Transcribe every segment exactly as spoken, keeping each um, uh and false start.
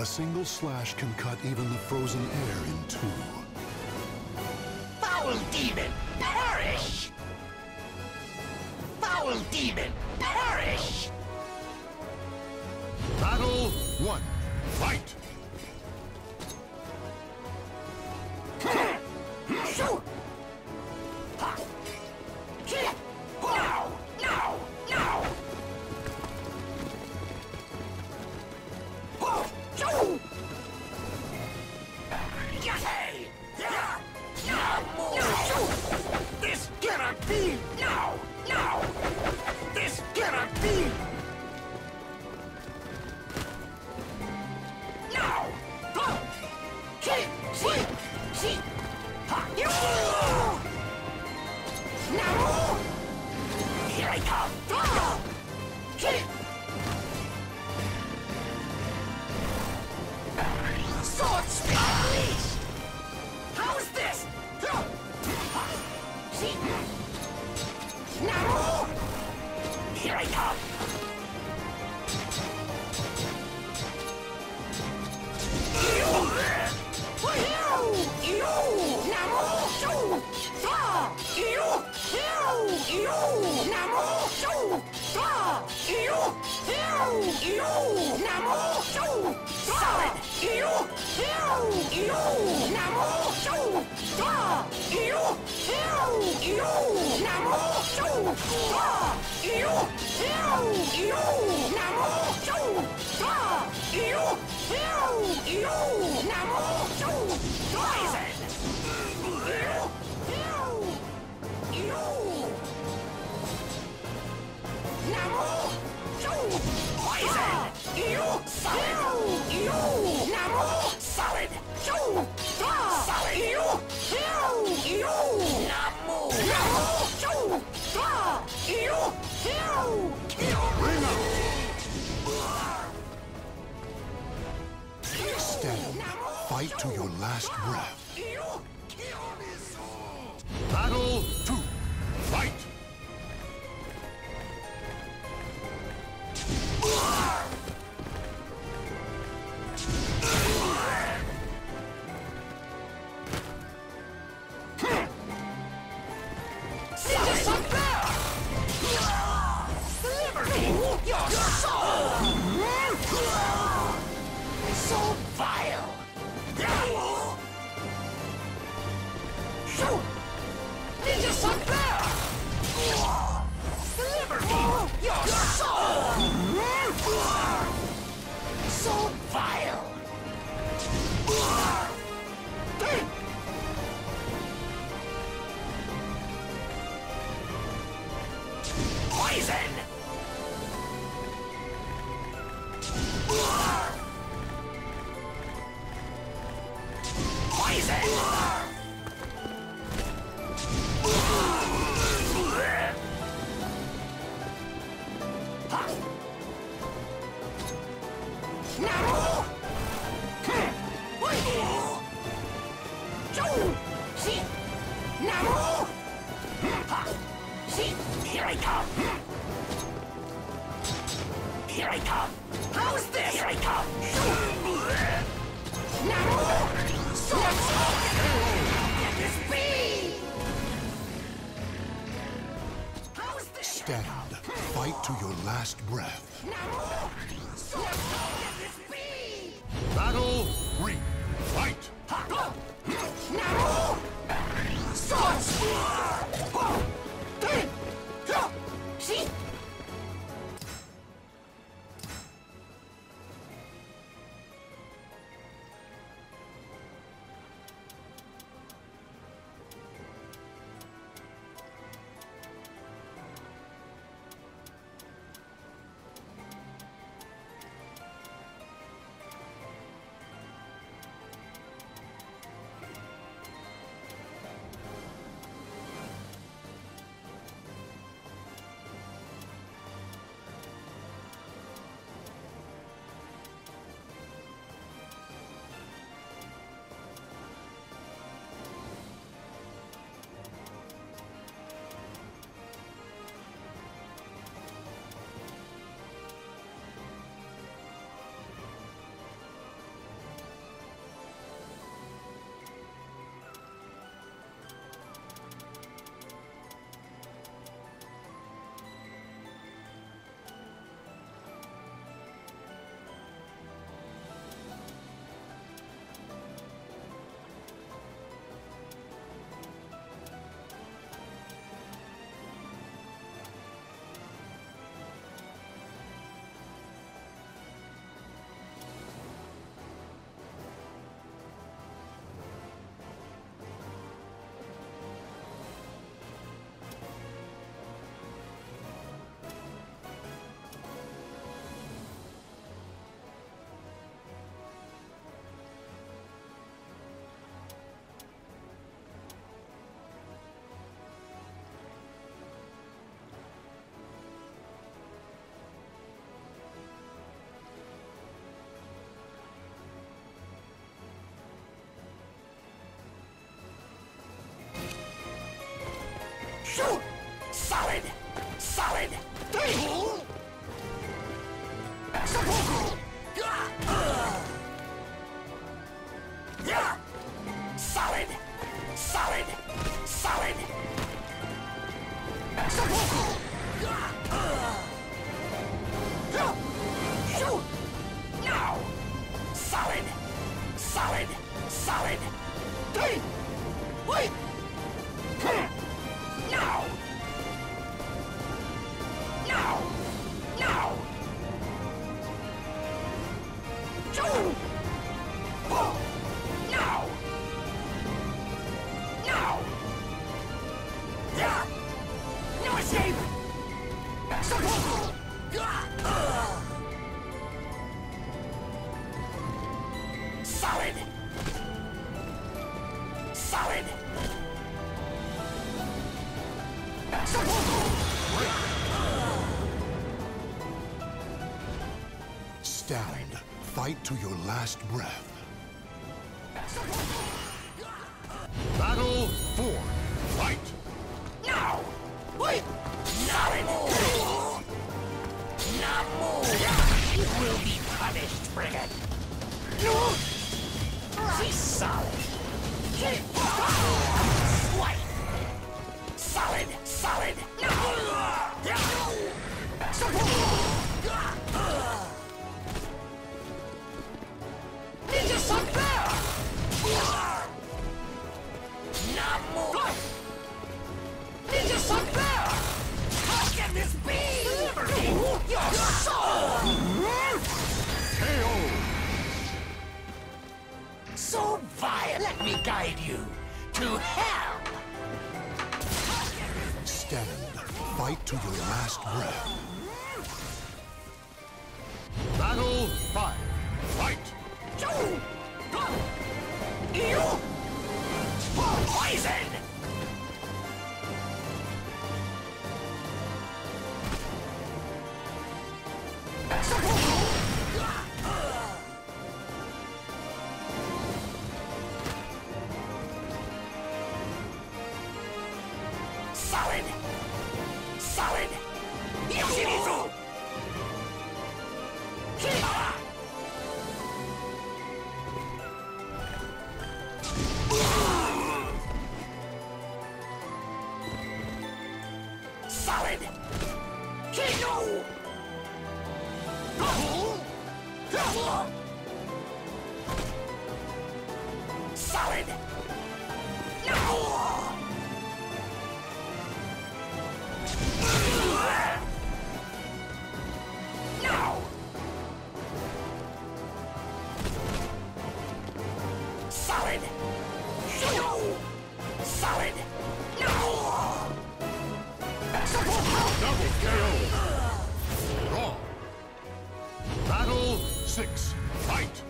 A single slash can cut even the frozen air in two. Foul demon, perish! Foul demon, perish! Battle one. Fight! Shoot! Now! Now! Now! This cannot be! Now! Now! This cannot be! Now! See! See! See! Now! Here I come! See! Sword speed unleashed! How's this? See? Now! Here I come! Stand. Fight to your last breath. Battle two. Fight! Deliver me your soul! So vile! Shoot! Ninja Sunbear! Deliver me your soul! So vile! Poison! Poison! Now! See! Now! See! Here I come! Here I come! How's this? Here I come! Now! Sword smoke! Let this be! How's this? Stand. Fight to your last breath. Now! Sword smoke! Let this be! Battle three. Fight! Now! Sword smoke! See? Shoot! Solid! Solid! Seppuku! Yeah! Solid! Solid! Solid! Seppuku! Shoot! Now! Solid! Solid! Solid! Wait! Now! Now! Now! Shoot! Now! Now! Yeah! No escape! Seppuku! Solid! Solid! Seppuku! Stand. Fight to your last breath. Battle four. Fight. Now! Wait! Solid! Namu! You will be punished, Frigate! She's solid! Swipe! Solid! Solid! Ninja Sucker! Namu! Ninja Sucker! How can this be? Your soul! K O. So vile! Let me guide you to hell! Stand. Fight to your last breath. Battle five. Fight. You! Poison! Solid! Solid! Yoshimitsu! Kiribara! Solid! Kino! Solid! No! Now! Solid! No! Solid! No! Double K O. Draw. Battle six. Fight.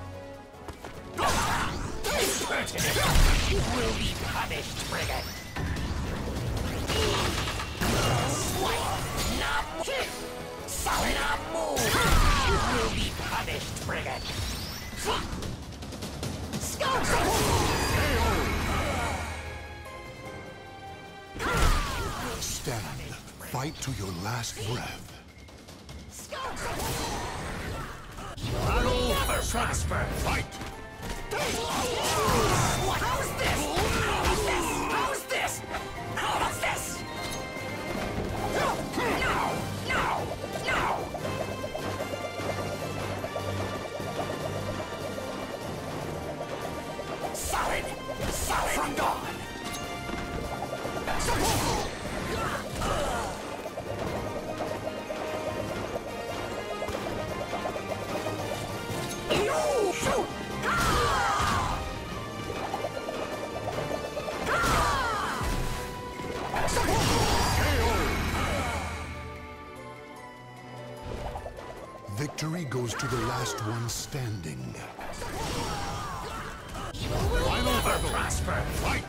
You will be punished, Frigate! Swipe! Namu! Solid! Namu! You will be punished, Frigate! Scout! Stand. Fight to your last breath. Battle never prosper! Fight. What? How's this? How's this? How's this? How's this? No! No! No! Solid! Solid! From dawn! You! Shoot! Ah! Ah! Victory goes to the last one standing. Final battle! Prosper! Fight.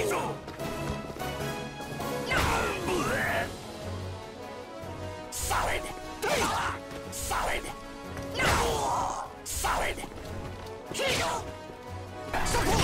Solid! Solid! No! Solid! Heal! Support!